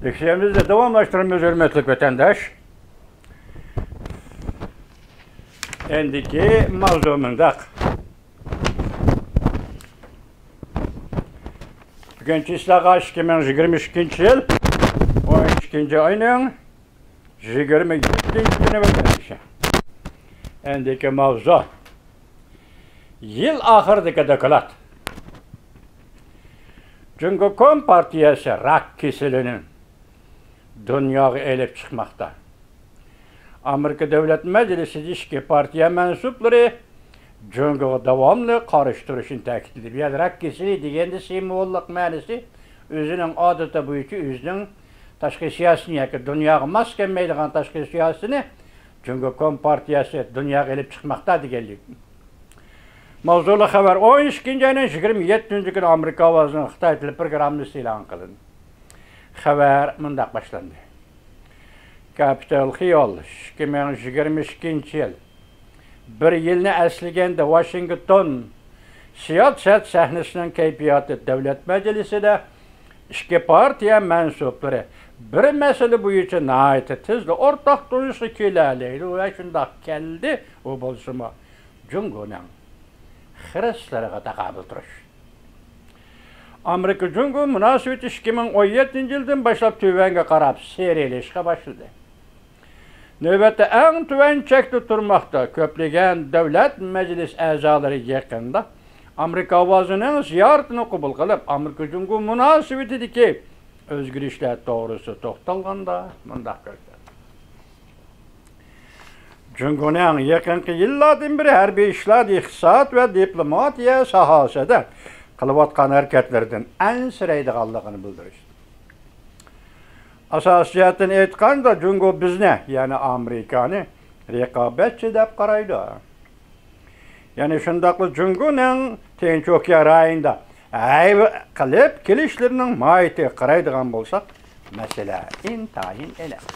Leksiyamızda devamlaştırmamız hürmetli vatandaş. Endiki mavzumundaq. Bugungi islağa 2022 yıl 12 ayının 27 günü o'tdi. Endiki mavzu yıl ahırdagi doklad. Çünkü Kom partiyasi rak kesilinin dunyoga elib chiqmoqda. Amerika Davlat Majlisi ishki partiya mansublari Jungoga davomli qarshi turishini ta'kidladi. Yani rak kesili deganda simvollik ma'nosi o'zining odati bo'yicha o'zining tashqi siyosatini yoki dunyoga mos kelmaydigan tashqi siyosatini Jungo Kom partiyasi dunyoga elib chiqmoqda deganlik. Mavzuli xabar 12 ayning 27 kuni Amerika ovozining Xitoy tili programmasi e'lon qilindi. Xabar mundaq boshlandi. Capital Hill 2022 yil. Bir yilni aslaganda Washington siyosat sahnasining kayfiyati davlat majlisida ikki partiya mansublari bir masala bo'yicha nihoyatda tezda o'rtoq turishga keladi va shundoq keldi. U bo'lsa Jungoning xirislariga taqobil turish. Amerika Jungo munosabati 2017 yildan boshlab tuvanga qarab seyrelishga boshladi. Navbatda eng tuvan chekda turmoqda. Ko'plagan davlat majlis a'zolari yaqinda Amerika ovozining ziyoratini qabul qilib, Amerika Jungo munosabatidagi o'zgarishlar to'g'risida to'xtalganda mundaq ko'rsatdi. Jungoning yaqinqi yillardan beri harbiy ishlar, iqtisod va diplomatiya sohasida qilayotgan harakatlardan ansiraydiganligini bildirishdi. Asosiyatdan aytganda Jungo bizni, ya'ni Amerikani raqobatchi deb qaraydi. Ya'ni shundaqli Jungoning Tinch okean rayonida ayb qilib kelishlarining mohiyatiga qaraydigan bo'lsak, masala intayin aniq.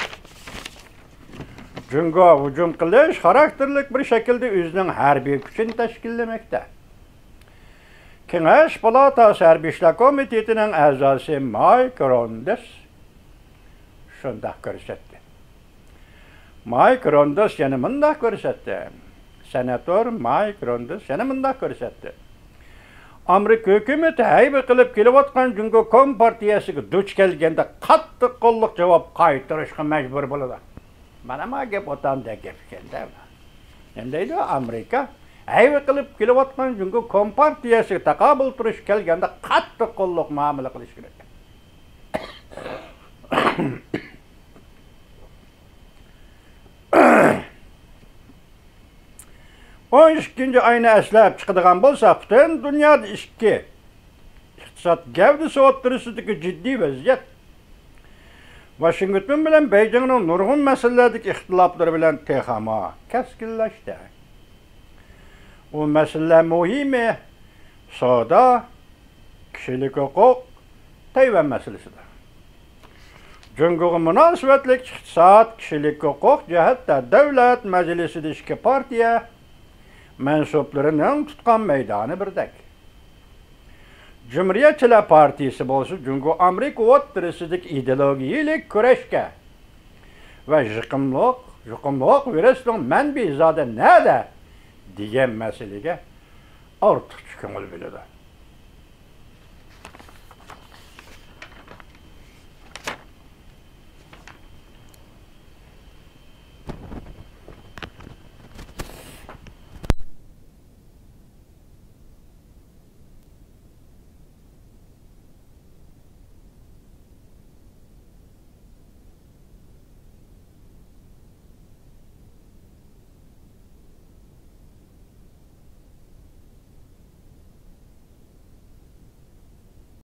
Jungo hujum qilish xarakterlik bir shaklda o'zining harbiy kuchini tashkillamoqda. Kengash palatasi harbiy ishlar komitetining a'zosi Mike Rondes shundoq ko'rsatdi. Mike Rondes yana bundoq ko'rsatdi. Senator Mike Rondes yana bundoq ko'rsatdi. Amerika hukumati hayba qilib kelayotgan Jungo Kom partiyasiga duch kelganda qattiq qo'lliq javob qaytarishga majbur bo'ladi. Mana ma gap o'tanda gap keldi. Endi Amerika hayba qilib kelayotgan Jungo Kom partiyasiga taqobil turish kelganda qattiq qo'lliq muomala qilish kerak. 12 ayni aslab chiqadigan bo'lsa, butun dunyoda iqtisod gavdasi o'ttirisidagi jiddiy vaziyat Washington bilan Beijingning nurg'un masalalardagi ixtiloflari bilan texamo keskinlashdi. U masalalar muhimi savdo, kishilik huquq, Tayvan masalasidir. Jungoga munosabatli iqtisod, kishilik huquq jihatda davlat majlisida ikki partiya mansublarining tutgan maydoni birdek. Cumhuriyetçiler Partisi bo'lsa Jungo Amerika o'ttirisidagi ideologiyalik kurashga va yuqumliq virusning manbai zodi nada degan masalaga ortiqcha ko'ngil biladi.